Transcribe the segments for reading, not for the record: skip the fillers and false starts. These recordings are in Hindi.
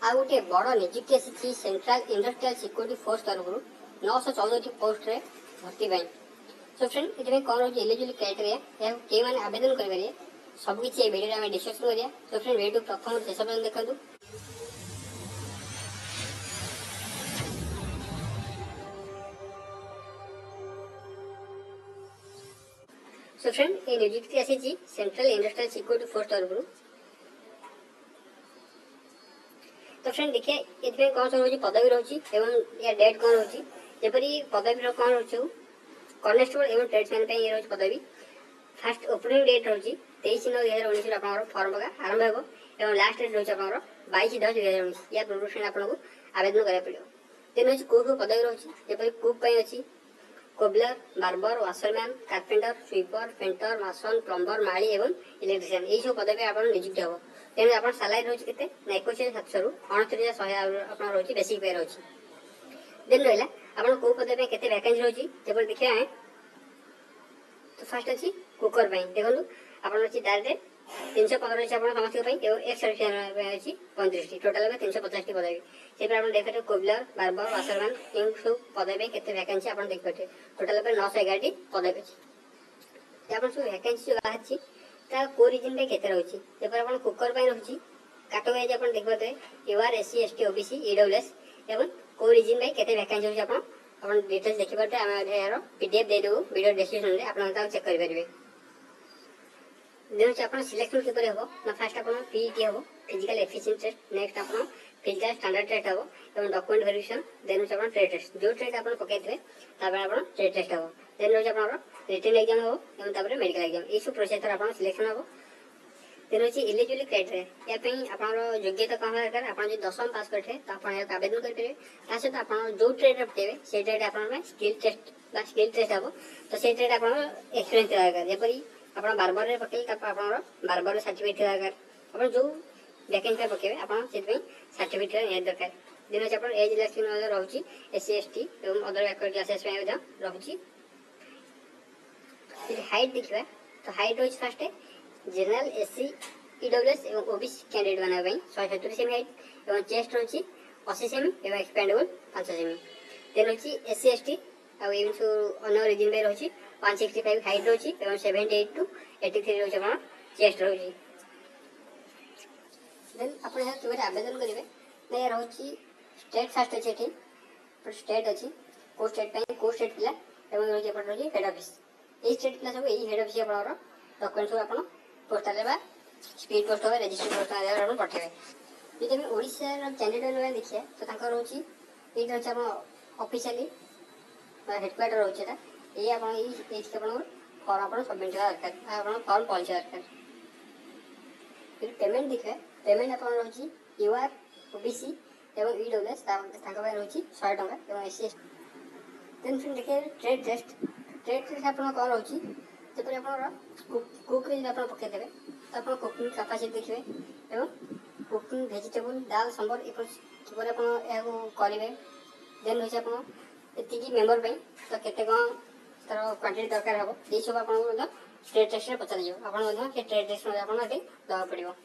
आ गोटे बड़ निजुक्ति आसी सेंट्रल इंडस्ट्रियल सिक्योरिटी फोर्स तरफ 914 पोस्ट रे भर्ती पाई। सो फ्रेंड ये कौन रोज एलिजिबल क्राइटेरिया या के माने आवेदन करेंगे सबकि भिडियो में डिस्कसन करिया। सो फ्रेंड वीडियो प्रथम शेष पर्यटन देखो। सो फ्रेंड ये निजुक्ति आसी सेंट्रल इंडस्ट्रियल सिक्योरिटी फोर्स तरफ। तो फ्रेंड देखिए ये कौन सब रोज पदवी रही या डेट कौन रही जपरी पदवी कौन रही कनेस्टेबल एवं ट्रेड्समैन ये रही पदवी। फास्ट ओपनिंग डेट रही 23/9/2019 आप फर्म पका आरंभ हो और लास्ट डेट रही आप 22/10/2019 या प्रोडक्शन आपको आवेदन करा पड़ो। देन रही कौ पदवी रही जपरी कुक अच्छी cobbler barber washerman carpenter sweeper painter mason plumber माली एवं इलेक्ट्रिशियन यही सब पदवी आप निजुक्त हो। तेणु आप सालारी रही है 21,700 रु 29,100 रही बेसिक पे रही। देन रहा आप कौ पदवी के वैकेंसी रही जब देखा तो फास्ट अच्छी कुकर देखो आप डायरेक्ट 315 अच्छी समस्त एक्स अच्छी 35 टोटाल 350 पदवी से आप देखते कोबलर बार्बर वाशरमैन इन सब पदवी के वैकेंसी आप देखिए टोटाल 911 पदवी अच्छी। आप सब वैकेंसी जो बाहर को रिजन पे केते रही जब आप कुकर रही कैटेगरी आप देखते UR SC ST OBC EWS एवं को रिजन पे केते वैकेंसी रही आप डिटेल्स देखिए आम पीडीएफ देदेवु वीडियो डिस्क्रिप्शन में आप चेक करेंगे। देन आप सिलेक्शन किपर हम ना फास्ट आप पीईटी हम फिजिकल एफिशिएंसी टेस्ट नेक्स्ट आप फिजिकल स्टैंडर्ड टेस्ट हम और डॉक्यूमेंट वेरिफिकेशन देन आप ट्रेड टेस्ट जो ट्रेड आप पकड़े आप ट्रेड टेस्ट हम देन रही आप रिटन एग्जाम हम और मेडिकल एग्जाम ये सब प्रोसेस आप सिलेक्शन हम। देन रही एलिजिबल क्राइटेरिया या योग्यता कौन दरकार आप 10वीं पास करते तो आप आवेदन करेंगे सहित आप जो ट्रेड पकेबे से ट्रेड आप स्किल टेस्ट हम तो से ट्रेड आप एक्सपीरियंस दरकार जपरी आप बार्बर में पकड़े आप बार्बर सर्टिफिकेट दरकार आप जो वैकेंसी पकेबे आप सर्टिफिकेट निहाती दरकार। दिन आप एज रिलैक्सेशन रही एससी एसटी और अदर बैकवर्ड क्लासेस रही। हाइट देखा तो हाइट रही फास्ट जनरल एससी ईडब्ल्यूएस और ओबीसी कैंडिडेट बनाने 170 सेमी हाइट और चेस्ट रही 80 सेमी और एक्सपेंडेबल 5 सेमी। देन रही एससी एसटी और अन्न रिजन पे रही 165 हाइट रही और 78 to 83 रही आप चेस्ट रही। देन आप आवेदन करेंगे ना रही स्टेट फास्ट अच्छे स्टेट अच्छी को स्टेट को स्टेट पिला रही हेड ऑफिस ये स्टेट पिला सब यही हेड ऑफिस आप डॉक्यूमेंट सब आप पोस्टाल स्पीड पोस्ट हो रजिस्टर पोस्ट पठेबे। जब आम ओडिशार कैंडिडेट देखिए तो रही ये रही आप ऑफिशियली हेडक्वार्टर रही है ये फॉर्म आप सबमिट दरकार फॉर्म पहुँचा दरकार। फिर पेमेंट देखिए पेमेंट आप रही यूआर ओबीसी और ईडब्ल्यूएस रही 100 टंका और एससी देन फिर देखिए ट्रेड टेस्ट आप कौन रही जब आप कुक आप पकईदेवे तो आप कुकिंग कैपेसिटी देखिए और कुकिंग वेजिटेबल दाल सांबर किपर आप करेंगे। देन रही आप मेम्बर तो केते कौन तार क्वांटिटी दरकार हम ये सब आप ट्रेड टेस्ट में पचार आप ट्रेड टेस्ट में आपको देवा पड़ो।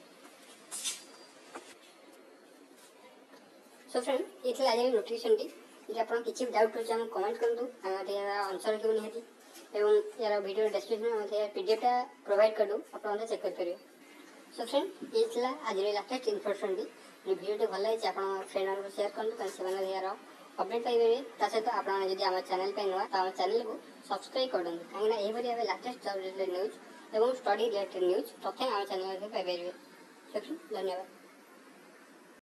सो फ्रेंड ये आज नोटिफिकेशन टी आप किसी डाउट अच्छे कमेंट करूँ आंसर क्यों निहाती एवं यार वीडियो डिस्क्रिप्शन में पीडीएफ प्रोवाइड कर दूँ आप चेक करेंगे। सो फ्रेंड ये आज लाटेस्ट इनफर्मेशन टी वीडियो भल लगे आप फ्रेंड मान शेयर करूँ से यार अपडेट पाइबे सहित आप चैनल पे नुआ तो चैनल को सब्सक्राइब कर दूँ कहीं लाटेस्ट जॉब रिलेटेड न्यूज और स्टडी रिलेटेड न्यूज प्रथम आम चैनल पाइबे। धन्यवाद।